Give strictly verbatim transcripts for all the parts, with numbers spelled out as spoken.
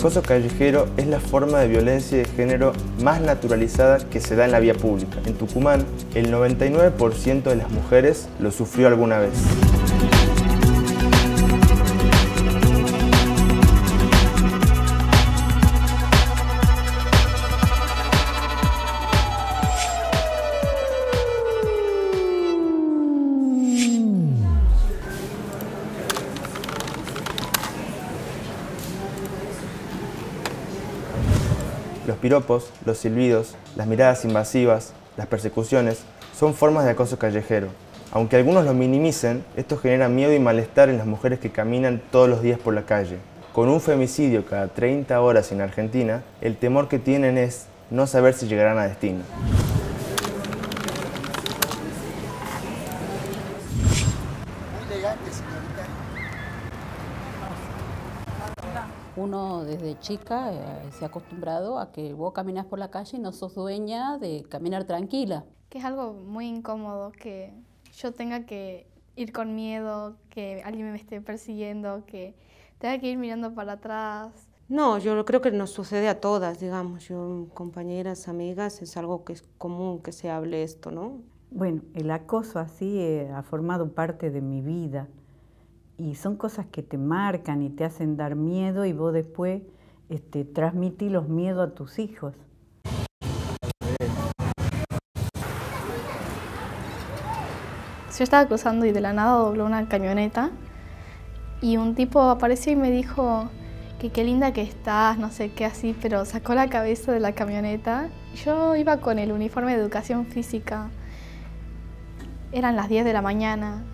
acoso callejero es la forma de violencia de género más naturalizada que se da en la vía pública. En Tucumán, el noventa y nueve por ciento de las mujeres lo sufrió alguna vez. Los piropos, los silbidos, las miradas invasivas, las persecuciones son formas de acoso callejero. Aunque algunos lo minimicen, esto genera miedo y malestar en las mujeres que caminan todos los días por la calle. Con un femicidio cada treinta horas en Argentina, el temor que tienen es no saber si llegarán a destino. Uno desde chica eh, se ha acostumbrado a que vos caminás por la calle y no sos dueña de caminar tranquila. Que es algo muy incómodo, que yo tenga que ir con miedo, que alguien me esté persiguiendo, que tenga que ir mirando para atrás. No, yo creo que nos sucede a todas, digamos, yo, compañeras, amigas, es algo que es común que se hable esto, ¿no? Bueno, el acoso así eh, ha formado parte de mi vida. Y son cosas que te marcan y te hacen dar miedo y vos después este, transmitís los miedos a tus hijos. Yo estaba cruzando y de la nada dobló una camioneta y un tipo apareció y me dijo que qué linda que estás, no sé qué así, pero sacó la cabeza de la camioneta. Yo iba con el uniforme de educación física, eran las diez de la mañana.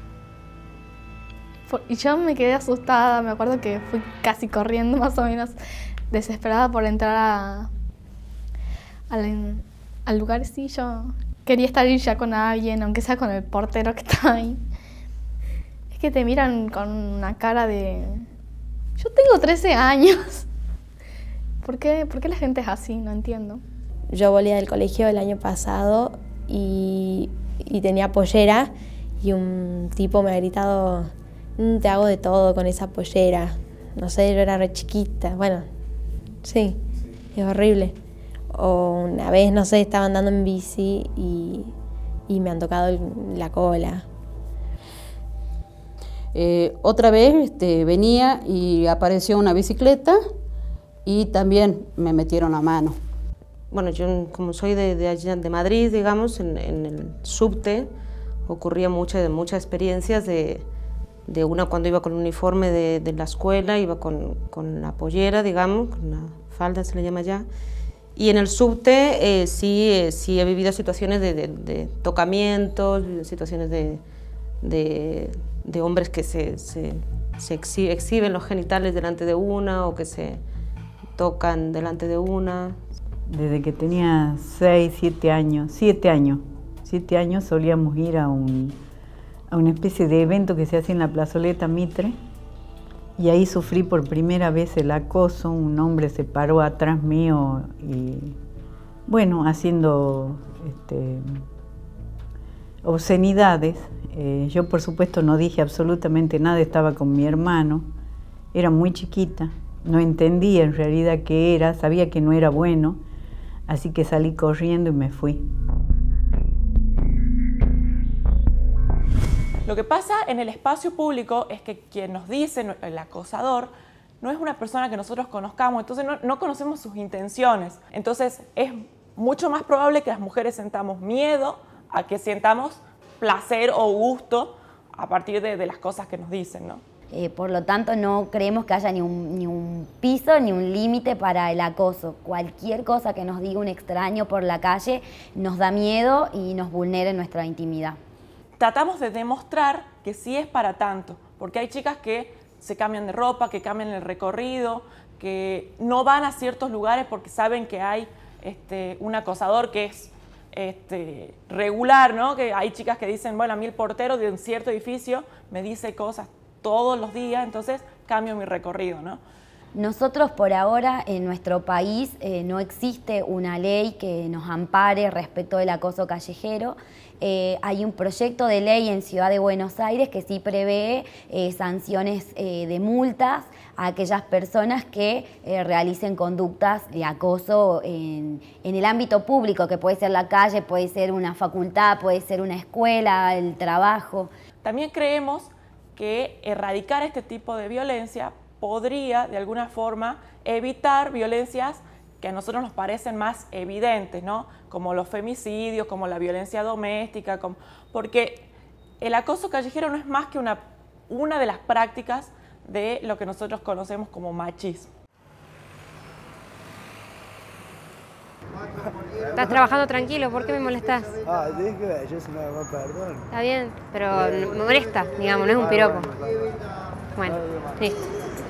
Y yo me quedé asustada, me acuerdo que fui casi corriendo más o menos, desesperada por entrar a, al, al lugar. Sí, yo quería estar ahí ya con alguien, aunque sea con el portero que estaba ahí. Es que te miran con una cara de... Yo tengo trece años. ¿Por qué, ¿Por qué la gente es así? No entiendo. Yo volví del colegio el año pasado y, y tenía pollera y un tipo me ha gritado... Te hago de todo con esa pollera. No sé, yo era re chiquita. Bueno, sí, es horrible. O una vez, no sé, estaba andando en bici y, y me han tocado la cola. Eh, otra vez este, venía y apareció una bicicleta y también me metieron a mano. Bueno, yo como soy de, de, allá, de Madrid, digamos, en, en el subte ocurría muchas muchas experiencias de... de una cuando iba con el uniforme de, de la escuela, iba con, con la pollera, digamos, con la falda se le llama ya, y en el subte eh, sí, eh, sí he vivido situaciones de, de, de tocamientos, situaciones de, de, de hombres que se, se, se exhi exhiben los genitales delante de una o que se tocan delante de una. Desde que tenía seis, siete años, siete años, siete años solíamos ir a un... a una especie de evento que se hace en la plazoleta Mitre, y ahí sufrí por primera vez el acoso. Un hombre se paró atrás mío y, bueno, haciendo este, obscenidades. Eh, yo, por supuesto, no dije absolutamente nada, estaba con mi hermano, era muy chiquita, no entendía en realidad qué era, sabía que no era bueno, así que salí corriendo y me fui. Lo que pasa en el espacio público es que quien nos dice, el acosador, no es una persona que nosotros conozcamos, entonces no, no conocemos sus intenciones. Entonces es mucho más probable que las mujeres sentamos miedo a que sientamos placer o gusto a partir de, de las cosas que nos dicen, ¿no? Eh, por lo tanto, no creemos que haya ni un, ni un piso ni un límite para el acoso. Cualquier cosa que nos diga un extraño por la calle nos da miedo y nos vulnera en nuestra intimidad. Tratamos de demostrar que sí es para tanto, porque hay chicas que se cambian de ropa, que cambian el recorrido, que no van a ciertos lugares porque saben que hay este, un acosador que es este, regular, ¿no? Que hay chicas que dicen, bueno, a mí el portero de un cierto edificio me dice cosas todos los días, entonces cambio mi recorrido, ¿no? Nosotros por ahora en nuestro país eh, no existe una ley que nos ampare respecto del acoso callejero. Eh, hay un proyecto de ley en Ciudad de Buenos Aires que sí prevé eh, sanciones eh, de multas a aquellas personas que eh, realicen conductas de acoso en, en el ámbito público, que puede ser la calle, puede ser una facultad, puede ser una escuela, el trabajo. También creemos que erradicar este tipo de violencia podría, de alguna forma, evitar violencias que a nosotros nos parecen más evidentes, ¿no? Como los femicidios, como la violencia doméstica, como, porque el acoso callejero no es más que una, una de las prácticas de lo que nosotros conocemos como machismo. Estás trabajando tranquilo, ¿por qué me molestás? Ah, dije que yo si no me perdón. Está bien, pero me molesta, digamos, no es un piropo. Bueno, listo.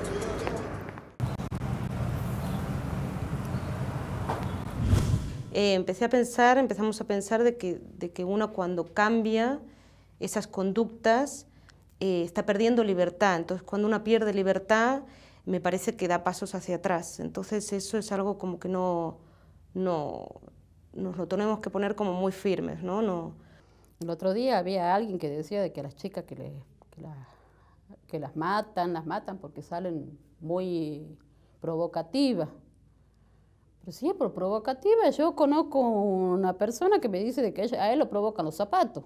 Eh, empecé a pensar, empezamos a pensar de que, de que uno cuando cambia esas conductas eh, está perdiendo libertad. Entonces cuando uno pierde libertad me parece que da pasos hacia atrás. Entonces eso es algo como que no, no nos lo tenemos que poner como muy firmes, ¿no? No. El otro día había alguien que decía de que las chicas que, le, que, la, que las matan, las matan porque salen muy provocativas. Pero si es por provocativa, yo conozco una persona que me dice de que ella, a él lo provocan los zapatos.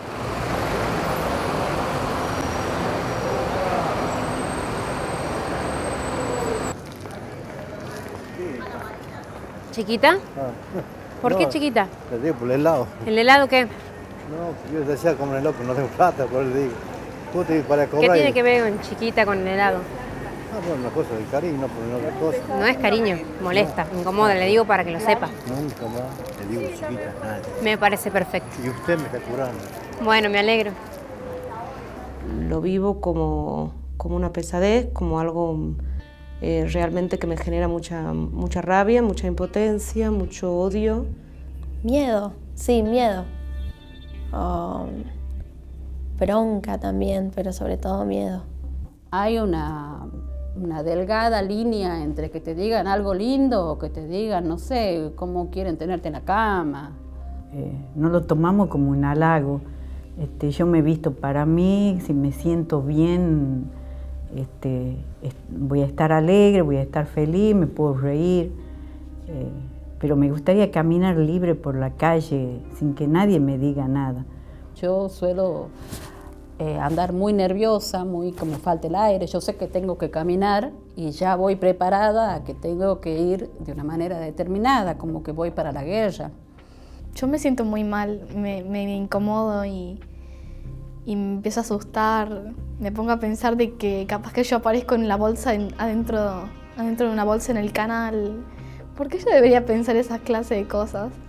¿Chiquita? Ah. ¿Por No, qué chiquita? Te digo, por el helado. ¿El helado qué? No, yo decía comer helado, pero no tengo plata, por eso digo. Puta, y para cobrar. ¿Qué tiene y... que ver con chiquita con el helado? Ah, bueno, una cosa de cariño, no por otra cosa. No es cariño, molesta, incomoda, le digo para que lo sepa. Nunca más le digo chiquita a nadie. Me parece perfecto. Y usted me está curando. Bueno, me alegro. Lo vivo como, como una pesadez, como algo eh, realmente que me genera mucha, mucha rabia, mucha impotencia, mucho odio. Miedo, sí, miedo. Oh, bronca también, pero sobre todo miedo. Hay una, una delgada línea entre que te digan algo lindo o que te digan, no sé, cómo quieren tenerte en la cama. Eh, no lo tomamos como un halago. Este, yo me he visto para mí, si me siento bien, este, est voy a estar alegre, voy a estar feliz, me puedo reír. Eh, pero me gustaría caminar libre por la calle sin que nadie me diga nada. Yo suelo eh, andar muy nerviosa, muy como falta el aire. Yo sé que tengo que caminar y ya voy preparada a que tengo que ir de una manera determinada, como que voy para la guerra. Yo me siento muy mal, me, me incomodo y, y me empiezo a asustar. Me pongo a pensar de que capaz que yo aparezco en la bolsa en, adentro, adentro de una bolsa en el canal. ¿Por qué yo debería pensar esas clases de cosas?